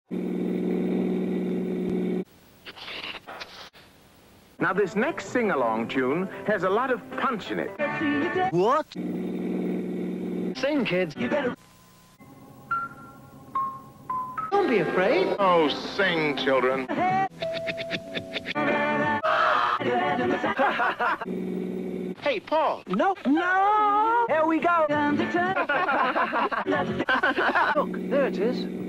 Now, this next sing-along tune has a lot of punch in it. What? Sing, kids. You better... Don't be afraid. Oh, sing, children. Hey, Paul. No. No! Here we go. Look, there it is.